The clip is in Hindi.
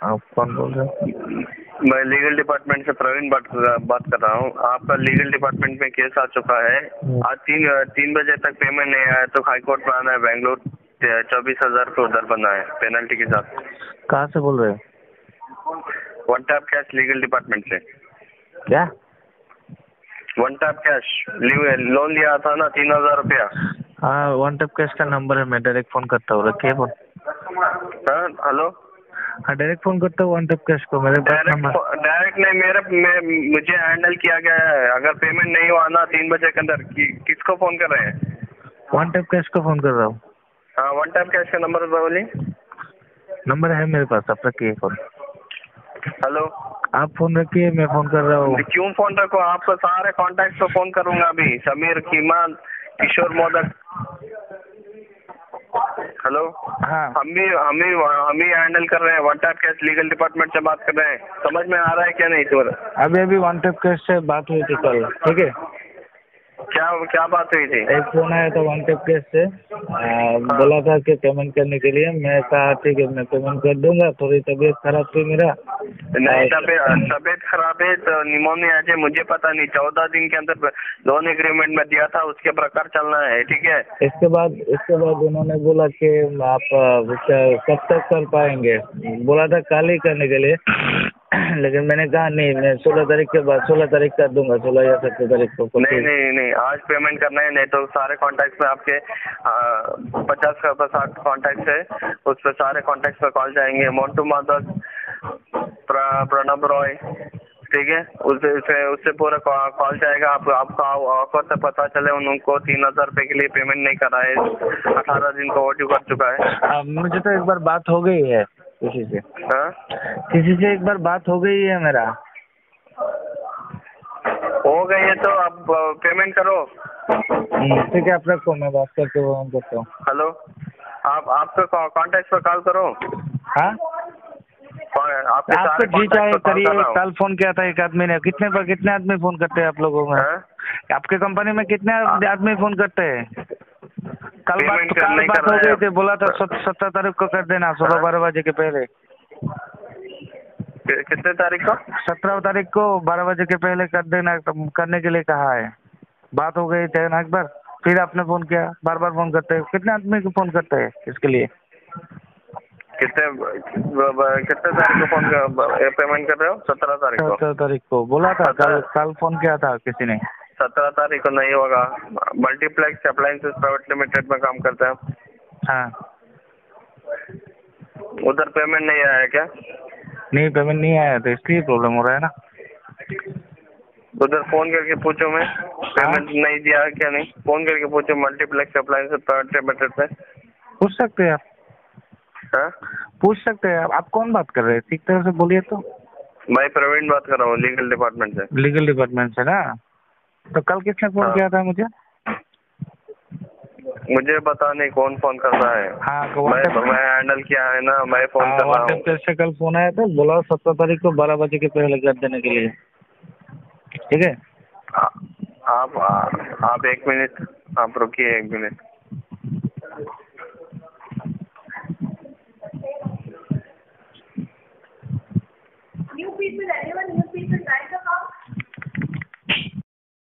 आप कौन बोल रहे हो? मैं लीगल डिपार्टमेंट से प्रवीण बात कर रहा हूँ। आपका लीगल डिपार्टमेंट में केस आ चुका है। आज तीन बजे तक पेमेंट नहीं आया तो हाई कोर्ट में आना है बेंगलोर। 24,000 को उधर बनना है पेनल्टी के साथ। कहाँ से बोल रहे हो? One tap cash legal department से। क्या? वन टैप कैश लोन लिया था ना 3,000 रुपया। हाँ, वन टैप कैश का नंबर है, मैं डायरेक्ट फोन करता हूँ। रखिए फोन। हाँ हेलो। हाँ, डायरेक्ट फोन करता हूँ वन टैप कैश को। मेरे पास नंबर डायरेक्ट नहीं, मुझे हैंडल किया गया है। अगर पेमेंट नहीं हुआ ना 3 बजे के अंदर किसको फोन कर रहे हैं? वन टैप कैश को फोन कर रहा हूँ। हाँ, वन टैप कैश का नंबर बोलिए। नंबर है मेरे पास, आप रखिए फोन। हेलो। आप फोन रखिए, मैं फोन कर रहा हूँ। क्यों फोन रखो? आपको सारे कॉन्टैक्ट को फोन करूंगा अभी। समीर, कीमान, किशोर मोदक। हेलो। हाँ, हम भी हैंडल कर रहे हैं। One tap cash legal department से बात कर रहे हैं। समझ में आ रहा है क्या नहीं तुम्हारा? अभी वन टैप कैश से बात हुई थी कल, ठीक है? क्या बात हुई थी? एक फोन आया था वन टैप कैश से, बोला था कि पेमेंट करने के लिए। मैं कहा ठीक है, मैं पेमेंट कर दूंगा। थोड़ी तबीयत खराब थी मेरा। नहीं, तबीयत खराब है तो निमोनिया है, मुझे पता नहीं। 14 दिन के अंदर लोन एग्रीमेंट में दिया था, उसके प्रकार चलना है, ठीक है? इसके बाद उन्होंने बोला कि आप कब तक कर पाएंगे। बोला था कल ही करने के लिए, लेकिन मैंने कहा नहीं, मैं 16 तारीख के बाद 16 तारीख कर दूंगा, 16 या 17 तारीख को। नहीं, आज पेमेंट करना है। नहीं तो सारे कॉन्टैक्ट्स में आपके 50 का 60 कॉन्टैक्ट्स है, उस पर सारे कॉन्टैक्ट्स पे कॉल जाएंगे। मोन्टू माधव, प्रणब रॉय, ठीक है? उससे पूरा कॉल जाएगा। आपको ऑफर से पता चले उनको 3,000 रुपये के लिए पेमेंट नहीं करा है, 18 दिन को ओवरड्यू कर चुका है। मुझे तो एक बार बात हो गई है किसी से। हाँ, किसी से एक बार बात हो गई है मेरा। हो गई है तो आप पेमेंट करो। ठीक है, आप रखो, मैं बात करके वो करता हूँ। हेलो, आपके कॉन्टैक्ट पर कॉल करो। हाँ, आपको जी चाहे करिए। कल फोन किया था एक आदमी ने। कितने आदमी फोन करते हैं आप लोगों में? आपके कंपनी में कितने आदमी फोन करते हैं? कल बात हो गई थी, बोला था 17 तारीख को कर देना, 12 बजे के पहले। कितने तारीख को? 17 तारीख को 12 बजे के पहले कर देना, करने के लिए कहा है। बात हो गई थी ना एक बार, फिर आपने फोन किया। बार बार फोन करते हैं। कितने आदमी को फोन करते हैं इसके लिए? कितने तारीख को फोन पेमेंट कर रहे हो? 17 तारीख को। 17 तारीख को बोला था। कल फोन किया था किसी ने। 17 तारीख को नहीं होगा। मल्टीप्लेक्स अप्लायंसेस प्राइवेट लिमिटेड में काम करते हैं। हाँ, उधर पेमेंट नहीं आया क्या? नहीं, पेमेंट नहीं आया तो इसलिए प्रॉब्लम हो रहा है ना। उधर फोन करके पूछो। मैं पेमेंट नहीं दिया क्या? नहीं, फोन करके पूछो मल्टीप्लेक्स अप्लायंसेस प्राइवेट लिमिटेड में। पूछ सकते हैं आप। हाँ, पूछ सकते हैं आप कौन बात कर रहे हैं? ठीक तरह से बोलिए तो। मैं प्रवीण बात कर रहा हूँ लीगल डिपार्टमेंट से। लीगल डिपार्टमेंट से ना? तो कल किसने फोन किया था मुझे? मुझे पता नहीं कौन फोन कर रहा है। हाँ, मैं हैंडल किया है ना, मैं फोन कर रहा हूँ। कैसे कल फोन आया था, बोला 17 तारीख को 12 बजे के पहले कर देने के लिए, ठीक है? आप 1 मिनट, आप रुकिए 1 मिनट। न्यू पीस में